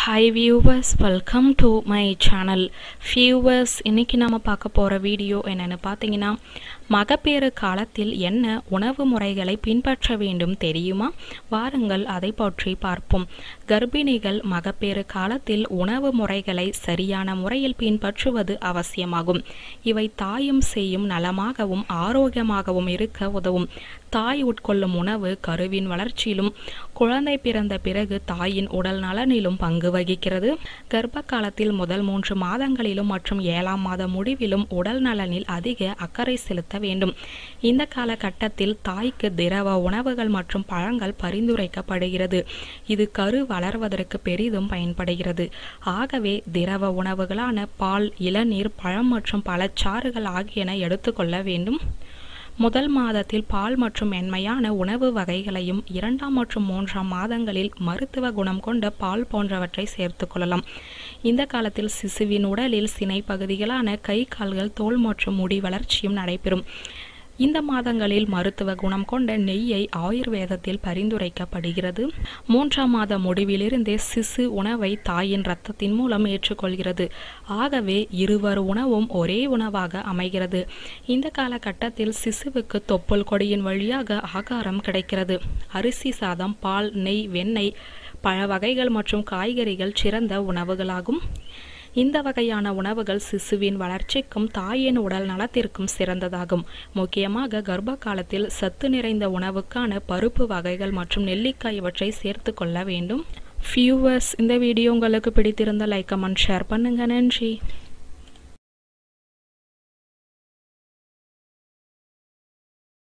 Hi viewers, welcome to my channel. Viewers, இன்னைக்கு நாம பார்க்க போற வீடியோ என்னன்னு பாத்தீங்கன்னா மகப்பேறு காலத்தில் என்ன உணவு முறைகளை பின்பற்ற வேண்டும் தெரியுமா? வாருங்கள் அதை பற்றி பார்ப்போம். கர்ப்பிணிகள் மகப்பேறு காலத்தில் உணவு முறைகளை சரியான முறையில் பின்பற்றுவது அவசியமாகும். இவை தாயும் செய்யும் நலமாகவும் ஆரோக்கியமாகவும் இருக்க உதவும். தாய் உட்கொள்ளும் உணவு கருவின் வளர்ச்சியிலும் குழந்தை பிறந்த பிறகு தாயின் உடல் நலனிலும் பங்கு வகிக்கிறது. கர்ப்ப காலத்தில் முதல் 3 மாதங்களிலும் மற்றும் 7ஆம் மாத முடிவிலும் உடல் நலனில் அதிக அக்கறை செலுத்த வேண்டும். இந்த காலகட்டத்தில் தாய்க்கு திரவ உணவுகள் மற்றும் பழங்கள் பரிந்துரைக்கப்படுகிறது. இது கரு வளர்வதற்கு பெரிதும் பயன்படுகிறது. ஆகவே திரவ உணவுகளான பால், இளநீர், பழம் மற்றும் பழச்சாறுகள் ஆகியன எடுத்துக்கொள்ள வேண்டும். முதல் மாதத்தில் பால் மற்றும் மென்மையான உணவு வகைகளையும் 2ஆம் மற்றும் 3ஆம் மாதங்களில் மருத்துவ குணம் கொண்ட பால் போன்றவற்றை சேர்த்து கொள்ளலாம். இந்த காலத்தில் சிசுவின் உடலில் சினை பகுதிகளான கை, கால்கள், தோல் மற்றும் முடி வளர்ச்சியும் நடைபெறும். இந்த மாதங்களில் மருத்துவ குணம் கொண்ட நெய்யை ஆயுர்வேதத்தில் பரிந்துரைக்கப்படுகிறது. 3ஆம் மாத முடிவிலிருந்தே சிசு உணவை தாயின் இரத்தத்தின் மூலம் ஏற்றுக்கொள்கிறது. ஆகவே இருவர் உணவும் ஒரே உணவாக அமைகிறது. இந்த காலகட்டத்தில் சிசுவுக்கு தொப்புள் கொடியின் வழியாக ஆகாரம் கிடைக்கிறது. அரிசி சாதம், பால், நெய், வெண்ணெய், பழ வகைகள் மற்றும் காய்கறிகள் சிறந்த உணவுகளாகும். இந்த வகையான உணவுகள் சிசுவின் வளர்ச்சிக்கும் தாயின் உடல் நலத்திற்கும் சிறந்ததாகும். முக்கியமாக கர்ப்ப காலத்தில் சத்து நிறைந்த உணவுக்கான பருப்பு வகைகள் மற்றும் நெல்லிக்காய் இவற்றை சேர்த்து கொள்ள வேண்டும். வியூவர்ஸ், இந்த வீடியோ உங்களுக்கு பிடித்திருந்த லைக், கமெண்ட், ஷேர் பண்ணுங்க. நன்றி.